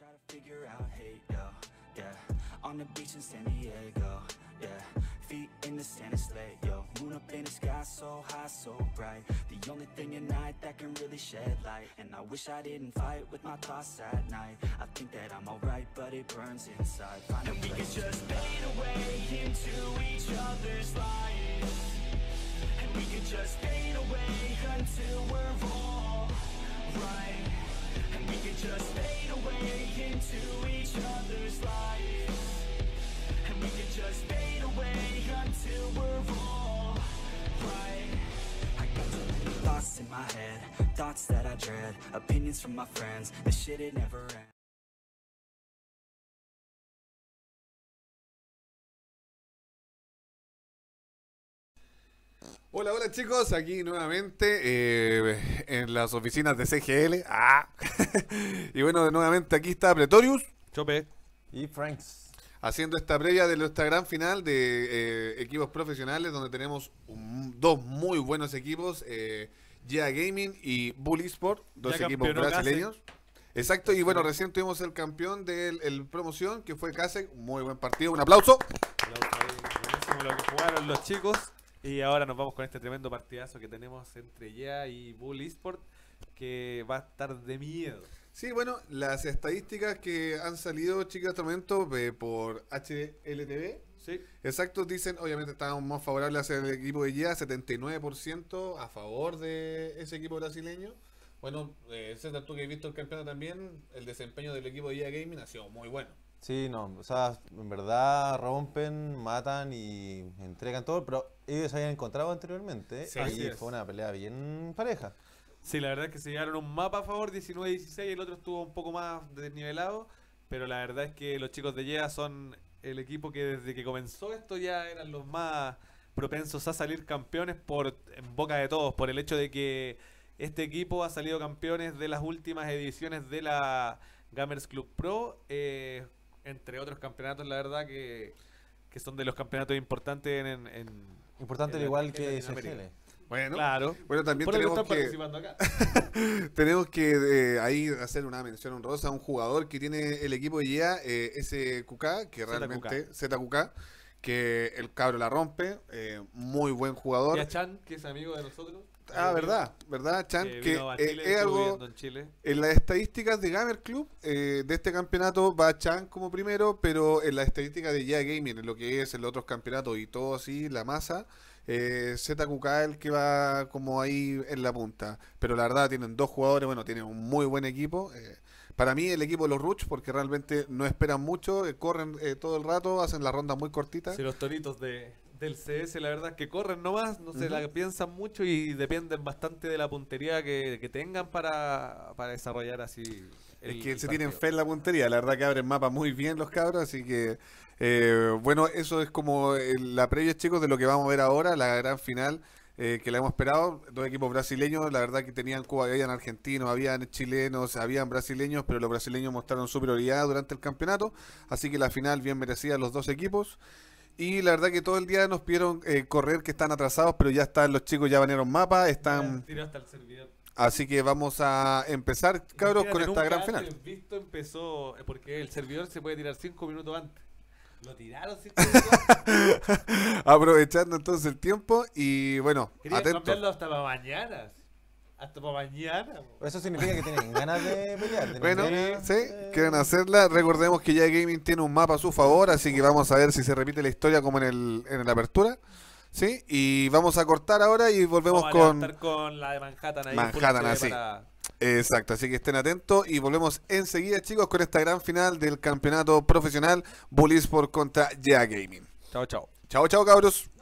Try to figure out hate, yo, yeah. On the beach in San Diego, yeah. Feet in the sand, it's late, yo. Moon up in the sky, so high, so bright. The only thing at night that can really shed light. And I wish I didn't fight with my thoughts at night. I think that I'm alright, but it burns inside. And we could just fade away into each other's lives. And we could just fade away until we're all right. And we could just fade away into each other's lives. And we could just fade away until we're all right. I got too many thoughts in my head, thoughts that I dread, opinions from my friends, the shit it never ends. Hola, hola chicos, aquí nuevamente en las oficinas de CGL. Y bueno, nuevamente aquí está Pretorius Chope y Franks haciendo esta previa de nuestra gran final de equipos profesionales, donde tenemos dos muy buenos equipos, GEA Gaming y Bull Esport, dos Ya equipos campeonó brasileños. Exacto, y bueno, recién tuvimos el campeón del promoción, que fue Kasek. Muy buen partido, un aplauso. Buenísimo lo que jugaron los chicos. Y ahora nos vamos con este tremendo partidazo que tenemos entre GEA y Bull Esport, que va a estar de miedo. Sí, bueno, las estadísticas que han salido, chicos, hasta el momento por HLTV, Sí. exacto, dicen, obviamente estaban más favorables hacia el equipo de GEA, 79% a favor de ese equipo brasileño. Bueno, César, tú que has visto el campeonato también, el desempeño del equipo de GEA Gaming ha sido muy bueno. Sí, no, o sea, en verdad rompen, matan y entregan todo, pero ellos se habían encontrado anteriormente Sí, y así es. fue una pelea bien pareja. Sí, la verdad es que se llevaron un mapa a favor, 19-16, el otro estuvo un poco más desnivelado, pero la verdad es que los chicos de GEA son el equipo que desde que comenzó esto ya eran los más propensos a salir campeones en boca de todos, por el hecho de que este equipo ha salido campeones de las últimas ediciones de la Gamers Club Pro, entre otros campeonatos, la verdad que son de los campeonatos importantes Importante en al igual en que Latinoamérica. CGL. Bueno, Claro. bueno, también Por eso tenemos están que, participando acá. tenemos que ahí hacer una mención honrosa a un jugador que tiene el equipo de GEA, SQK, que realmente, ZQK, que el cabro la rompe, muy buen jugador. Y a Chan, que es amigo de nosotros. Verdad, Chan, que vino a Chile, es estuvo algo, viviendo en Chile. en las estadísticas de Gamer Club de este campeonato va Chan como primero, pero en las estadísticas de GEA Gaming, en lo que es en los otros campeonatos y todo así, la masa, ZQK es el que va como ahí en la punta. Pero la verdad tienen dos jugadores, bueno, tienen un muy buen equipo. Para mí el equipo de los Ruch, porque realmente no esperan mucho, corren todo el rato, hacen las rondas muy cortitas. Sí, los toritos del CS, la verdad es que corren nomás, no se la piensan mucho y dependen bastante de la puntería que tengan para desarrollar así. Es que el se tienen partido. fe en la puntería, la verdad que abren mapa muy bien los cabros, así que bueno, eso es como la previa, chicos, de lo que vamos a ver ahora, la gran final que la hemos esperado. Dos equipos brasileños, la verdad que tenían Cuba, habían argentinos, habían chilenos, habían brasileños, pero los brasileños mostraron superioridad durante el campeonato, así que la final bien merecida a los dos equipos. Y la verdad que todo el día nos pidieron correr, que están atrasados, pero ya están los chicos, ya banearon mapa, están... Tiró hasta el servidor. Así que vamos a empezar, cabros, con Imagínate, esta gran nunca final. antes visto empezó, porque el servidor se puede tirar 5 minutos antes. Lo tiraron 5 minutos antes. Aprovechando entonces el tiempo y bueno, Querían atentos. cambiarlo hasta para mañana. Hasta para mañana. Eso significa que tienen ganas de pelear. tienen Bueno, ganas sí, de- quieren hacerla. Recordemos que ya Gaming tiene un mapa a su favor, así que vamos a ver si se repite la historia como en la apertura. Sí, y vamos a cortar ahora y volvemos Vamos a con levantar con la de Manhattan ahí. Manhattan, Full HD así. para- Exacto, así que estén atentos y volvemos enseguida, chicos, con esta gran final del campeonato profesional Bull Esport contra GEA Gaming. Chao, chao. Chao, chao, cabros.